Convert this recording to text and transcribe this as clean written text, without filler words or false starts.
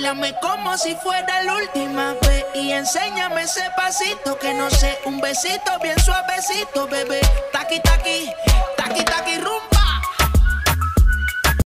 Báilame como si fuera la última vez y enséñame ese pasito que no sé, un besito bien suavecito, bebé. Taqui, taqui,